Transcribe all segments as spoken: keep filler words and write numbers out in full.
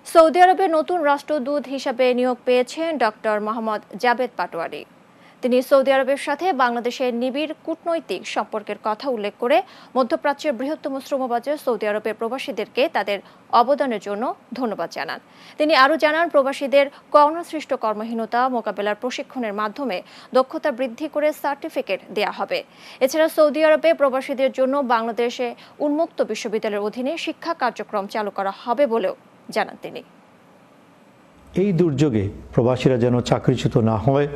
Saudi আরবে নতুন রাষ্ট্রদূত হিসাবে নিয়োগ পেয়েছেন ডক্টর মোহাম্মদ জাবেদ পাটোয়ারি। তিনি সৌদি আরবের সাথে বাংলাদেশের নিবিড় কূটনৈতিক সম্পর্কের কথা উল্লেখ করে মধ্যপ্রাচ্যের বৃহত্তম শ্রমবাজার সৌদি আরবের প্রবাসীদেরকে তাদের অবদানের জন্য ধন্যবাদ জানান। তিনি আরও জানান, প্রবাসীদের করোনাসৃষ্ট কর্মহীনতা মোকাবেলার প্রশিক্ষণের মাধ্যমে দক্ষতা বৃদ্ধি করে সার্টিফিকেট দেয়া হবে। এছাড়া সৌদি আরবে প্রবাসীদের জন্য বাংলাদেশে উন্মুক্ত বিশ্ববিদ্যালয়ের অধীনে শিক্ষা কার্যক্রম চালু করা হবে বলেও জানান তিনি। এই দুর্যোগে প্রবাসীরা যেন চাকরিচ্যুত না হয়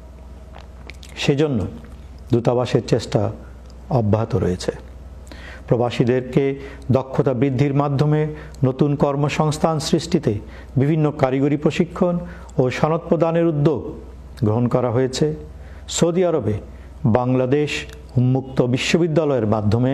সেজন্য দূতাবাসের চেষ্টা অব্যাহত রয়েছে। প্রবাসীদেরকে দক্ষতা বৃদ্ধির মাধ্যমে নতুন কর্মসংস্থান সৃষ্টিতে বিভিন্ন কারিগরি প্রশিক্ষণ ও সনদ প্রদানের উদ্যোগ গ্রহণ করা হয়েছে। সৌদি আরবে বাংলাদেশ উন্মুক্ত বিশ্ববিদ্যালয়ের মাধ্যমে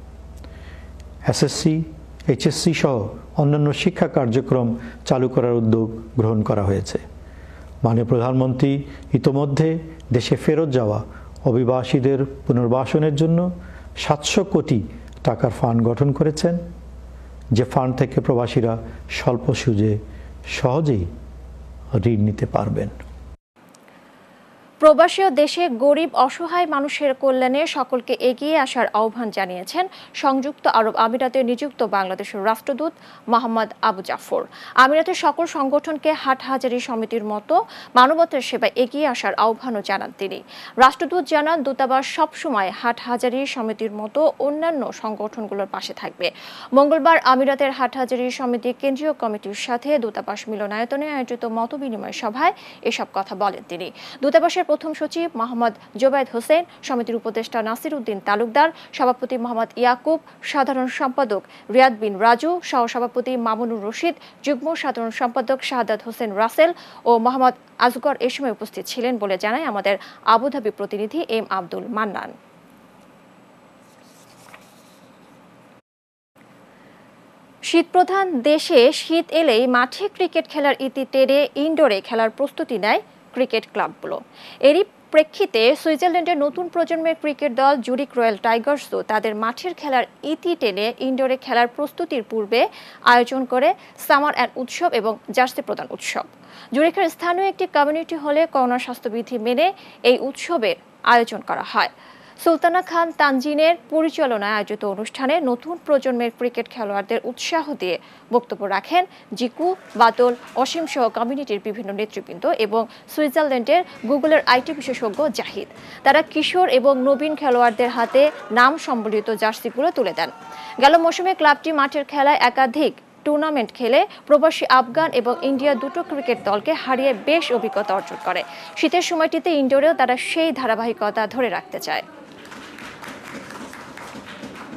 এসএসসি, এইচএসসি সহ অন্যান্য শিক্ষা কার্যক্রম চালু করার উদ্যোগ গ্রহণ করা হয়েছে। মাননীয় প্রধানমন্ত্রী ইতোমধ্যে দেশে ফেরত যাওয়া অভিবাসীদের পুনর্বাসনের জন্য সাতশো কোটি টাকার ফান্ড গঠন করেছেন, যে ফান্ড থেকে প্রবাসীরা স্বল্প সুদে সহজেই ঋণ নিতে পারবেন। প্রবাসী ও দেশে গরিব অসহায় মানুষের কল্যাণে সকলকে এগিয়ে আসার আহ্বান জানিয়েছেন সংযুক্ত আরব আমিরাতে নিযুক্ত বাংলাদেশের রাষ্ট্রদূত মোহাম্মদ আবু জাফর। আমিরাতের সকল সংগঠনকে হাটহাজারী সমিতির মতো মানবতার সেবায় এগিয়ে আসার আহ্বানও জানান তিনি। রাষ্ট্রদূত জানান, দূতাবাস সবসময় হাটহাজারী সমিতির মতো অন্যান্য সংগঠনগুলোর পাশে থাকবে। মঙ্গলবার আমিরাতের হাটহাজারী সমিতি কেন্দ্রীয় কমিটির সাথে দূতাবাস মিলনায়তনে আয়োজিত মতবিনিময় সভায় এসব কথা বলেন তিনি। দূতাবাসের প্রথম সচিব মোহাম্মদ জোবায়েদ হোসেন, সমিতির উপদেষ্টা নাসির উদ্দিন তালুকদার, সভাপতি মোহাম্মদ ইয়াকুব, সাধারণ সম্পাদক রিয়াদ বিন রাজু, সহসভাপতি মামুনুর রশিদ, যুগ্ম সাধারণ সম্পাদক শাহাদাত হোসেন রাসেল ও মোহাম্মদ আজগর এ সময় উপস্থিত ছিলেন বলে জানায় আমাদের আবুধাবি প্রতিনিধি এম আব্দুল মান্নান। শীতপ্রধান দেশে শীত এলেই মাঠে ক্রিকেট খেলার ইতি টেনে ইনডোরে খেলার প্রস্তুতি নেয় ক্রিকেট ক্লাবগুলো। এরই প্রেক্ষিতে সুইজারল্যান্ডের নতুন প্রজন্মের ক্রিকেট দল জুরিক রয়্যাল টাইগার্সও তাদের মাঠের খেলার ইতি টেনে ইনডোরে খেলার প্রস্তুতির পূর্বে আয়োজন করে সামার অ্যান্ড উৎসব এবং জার্সি প্রদান উৎসব। জুরিকের স্থানীয় একটি কমিউনিটি হলে করোনা স্বাস্থ্যবিধি মেনে এই উৎসবের আয়োজন করা হয়। সুলতানা খান তানজিনের পরিচালনায় আয়োজিত অনুষ্ঠানে নতুন প্রজন্মের ক্রিকেট খেলোয়াড়দের উৎসাহ দিয়ে বক্তব্য রাখেন জিকু, বাদল, অসীম সহ কমিউনিটির বিভিন্ন নেতৃবৃন্দ এবং সুইজারল্যান্ডের গুগলের আইটি বিশেষজ্ঞ জাহিদ। তারা কিশোর এবং নবীন খেলোয়াড়দের হাতে নাম সম্বলিত জার্সিগুলো তুলে দেন। গেল মৌসুমে ক্লাবটি মাঠের খেলায় একাধিক টুর্নামেন্ট খেলে প্রবাসী আফগান এবং ইন্ডিয়া দুটো ক্রিকেট দলকে হারিয়ে বেশ অভিজ্ঞতা অর্জন করে। শীতের সময়টিতে ইনডোরেও তারা সেই ধারাবাহিকতা ধরে রাখতে চায়।